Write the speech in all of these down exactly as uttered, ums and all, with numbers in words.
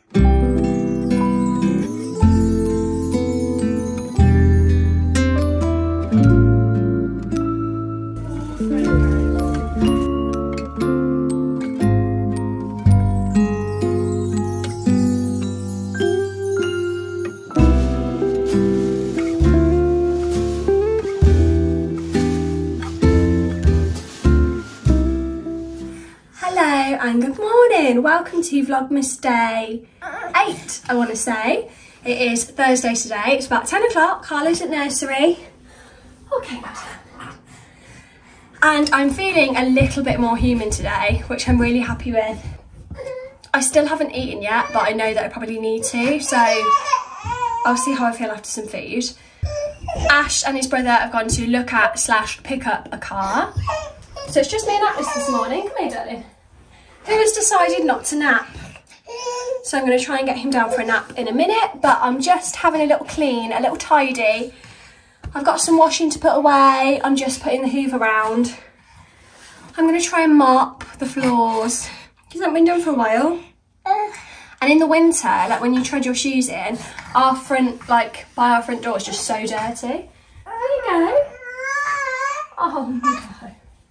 And good morning, welcome to Vlogmas day eight, I want to say. It is Thursday today, it's about ten o'clock, Carla's at nursery. Okay, and I'm feeling a little bit more human today, which I'm really happy with. I still haven't eaten yet, but I know that I probably need to, so I'll see how I feel after some food. Ash and his brother have gone to look at slash pick up a car. So it's just me and Atlas this morning. Come here, darling. Who has decided not to nap? So I'm going to try and get him down for a nap in a minute, but I'm just having a little clean, a little tidy. I've got some washing to put away. I'm just putting the hoover around. I'm going to try and mop the floors. Has that been done for a while? And in the winter, like when you tread your shoes in, our front, like by our front door is just so dirty. There you go. Oh no.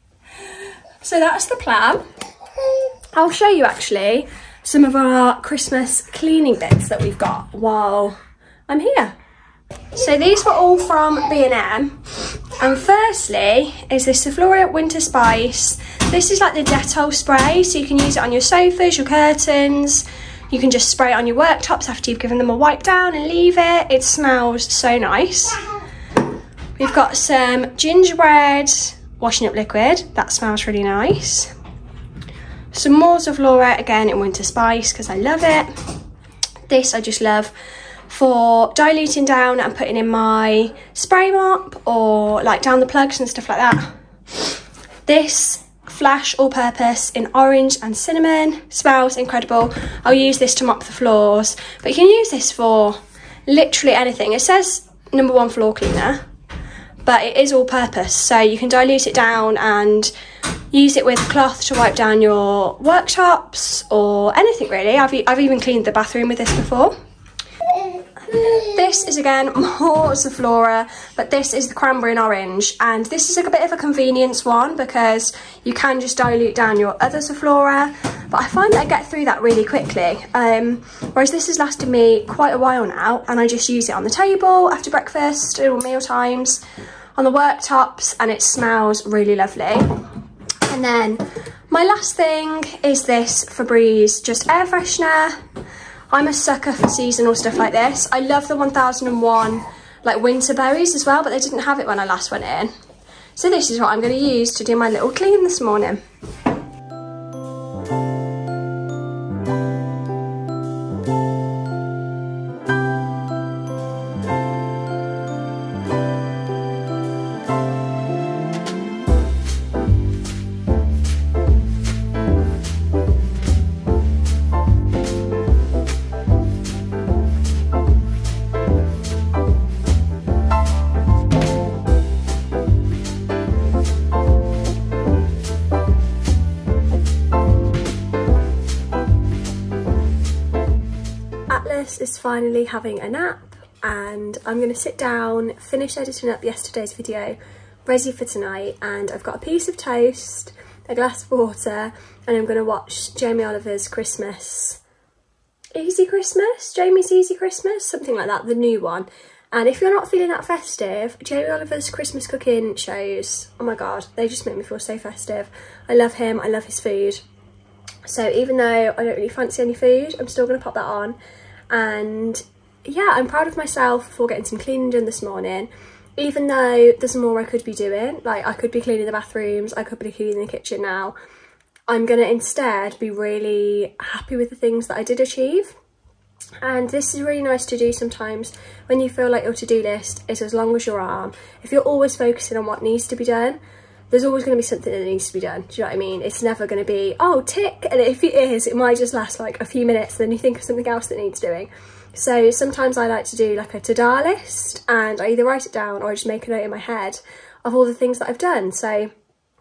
So that's the plan. I'll show you actually some of our Christmas cleaning bits that we've got while I'm here. So these were all from B and M. And firstly is this Sephora Winter Spice. This is like the Dettol spray, so you can use it on your sofas, your curtains. You can just spray it on your worktops after you've given them a wipe down and leave it. It smells so nice. We've got some gingerbread washing up liquid. That smells really nice. Some more Sephora, again in Winter Spice, because I love it. This I just love for diluting down and putting in my spray mop or like down the plugs and stuff like that. This Flash All Purpose in orange and cinnamon, smells incredible. I'll use this to mop the floors, but you can use this for literally anything. It says number one floor cleaner, but it is all purpose, so you can dilute it down and use it with cloth to wipe down your worktops or anything really. I've, I've even cleaned the bathroom with this before. This is again more Sephora, but this is the cranberry and orange, and this is like a bit of a convenience one because you can just dilute down your other Sephora, but I find that I get through that really quickly. Um, whereas this has lasted me quite a while now, and I just use it on the table after breakfast or meal times, on the worktops, and it smells really lovely. And then my last thing is this Febreze just air freshener. I'm a sucker for seasonal stuff like this. I love the one thousand one like winter berries as well, but they didn't have it when I last went in. So this is what I'm going to use to do my little clean this morning. Is finally having a nap, and I'm going to sit down, finish editing up yesterday's video, ready for tonight, and I've got a piece of toast, a glass of water, and I'm going to watch Jamie Oliver's Christmas, Easy Christmas, Jamie's Easy Christmas, something like that, the new one. And if you're not feeling that festive, Jamie Oliver's Christmas cooking shows, oh my god, they just make me feel so festive. I love him, I love his food. So even though I don't really fancy any food, I'm still going to pop that on. And yeah, I'm proud of myself for getting some cleaning done this morning, even though there's more I could be doing. Like I could be cleaning the bathrooms, I could be cleaning the kitchen now. I'm gonna instead be really happy with the things that I did achieve. And this is really nice to do sometimes when you feel like your to-do list is as long as your arm. If you're always focusing on what needs to be done, there's always going to be something that needs to be done. Do you know what I mean? It's never going to be, oh, tick. And if it is, it might just last like a few minutes, then you think of something else that needs doing. So sometimes I like to do like a to-do list, and I either write it down or I just make a note in my head of all the things that I've done. So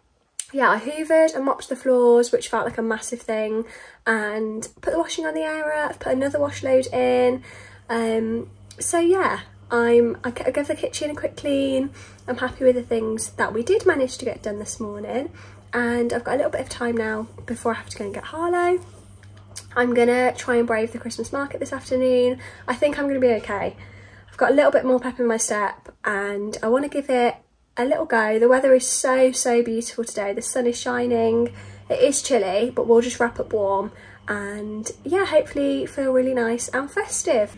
yeah, I hoovered and mopped the floors, which felt like a massive thing, and put the washing on the area. I've put another wash load in. Um, so yeah, I'm, I, I gave the kitchen a quick clean. I'm happy with the things that we did manage to get done this morning, and I've got a little bit of time now before I have to go and get Harlow. I'm gonna try and brave the Christmas market this afternoon. I think I'm gonna be okay. I've got a little bit more pep in my step, and I want to give it a little go. The weather is so, so beautiful today. The sun is shining. It is chilly, but we'll just wrap up warm and yeah, hopefully feel really nice and festive.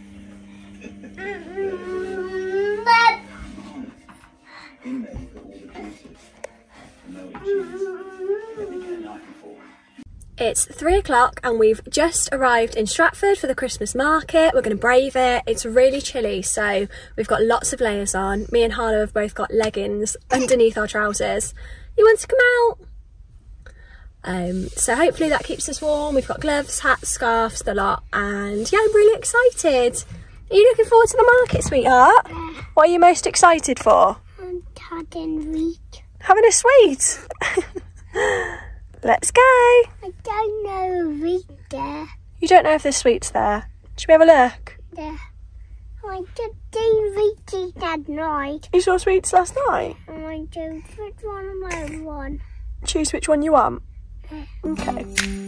It's three o'clock and we've just arrived in Stratford for the Christmas market. We're going to brave it. It's really chilly, so we've got lots of layers on. Me and Harlow have both got leggings underneath our trousers. You want to come out? Um, so hopefully that keeps us warm. We've got gloves, hats, scarves, the lot, and yeah, I'm really excited. Are you looking forward to the market, sweetheart? Yeah. What are you most excited for? I'm having a sweet. Having a sweet? Let's go. I don't know a sweet there. You don't know if there's sweets there? Should we have a look? Yeah. I just did sweets that night. You saw sweets last night? And I chose which one I want. Choose which one you want? Yeah. Okay.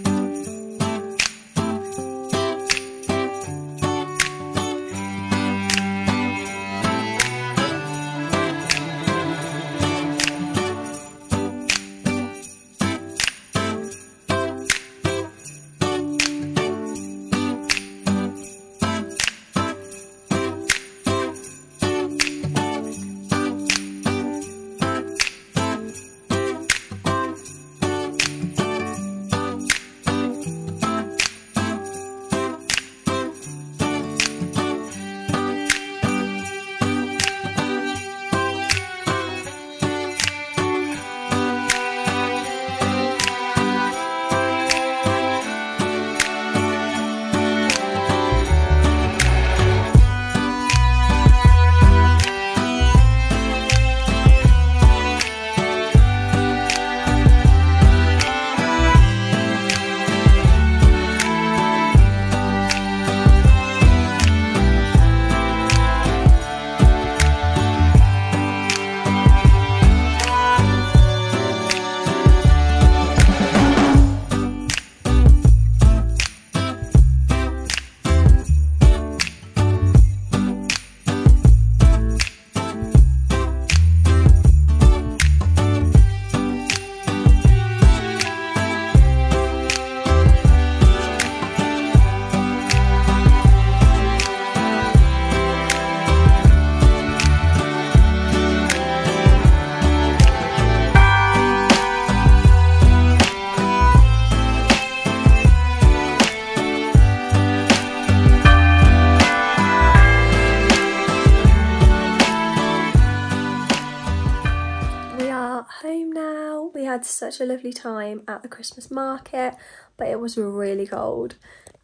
Had such a lovely time at the Christmas market, but it was really cold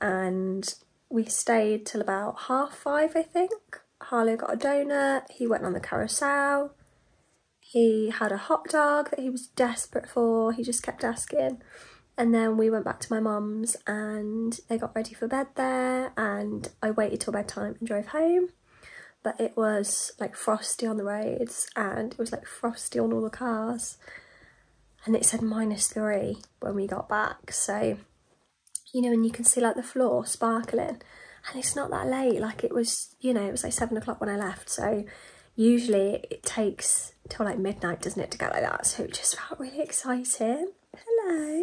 and we stayed till about half five, I think. Harlow got a donut, he went on the carousel, he had a hot dog that he was desperate for, he just kept asking, and then we went back to my mum's and they got ready for bed there, and I waited till bedtime and drove home. But it was like frosty on the roads and it was like frosty on all the cars. And it said minus three when we got back. So, you know, and you can see like the floor sparkling. And it's not that late. Like it was, you know, it was like seven o'clock when I left. So usually it takes till like midnight, doesn't it, to get like that. So it just felt really exciting. Hello.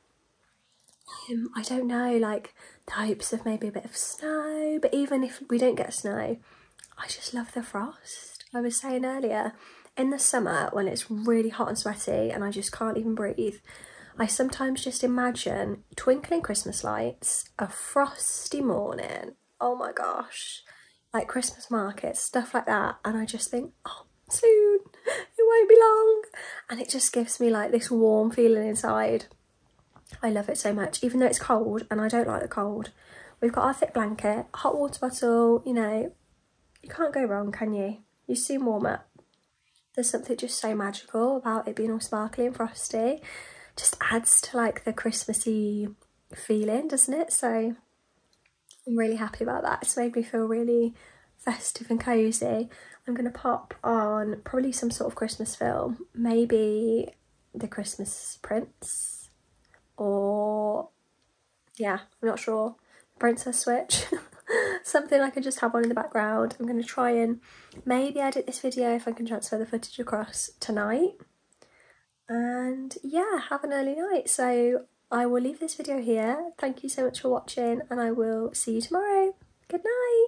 Um, I don't know, like the hopes of maybe a bit of snow. But even if we don't get snow, I just love the frost. I was saying earlier, in the summer when it's really hot and sweaty and I just can't even breathe, I sometimes just imagine twinkling Christmas lights, a frosty morning, oh my gosh, like Christmas markets, stuff like that, and I just think, oh, soon, it won't be long, and it just gives me like this warm feeling inside. I love it so much, even though it's cold and I don't like the cold. We've got our thick blanket, hot water bottle, you know, you can't go wrong, can you? You soon warm up. There's something just so magical about it being all sparkly and frosty. Just adds to like the Christmassy feeling, doesn't it? So I'm really happy about that. It's made me feel really festive and cosy. I'm going to pop on probably some sort of Christmas film, maybe The Christmas Prince, or yeah, I'm not sure, Princess Switch. Something I can just have on in the background. I'm going to try and maybe edit this video if I can transfer the footage across tonight. And yeah, have an early night. So I will leave this video here. Thank you so much for watching, and I will see you tomorrow. Good night.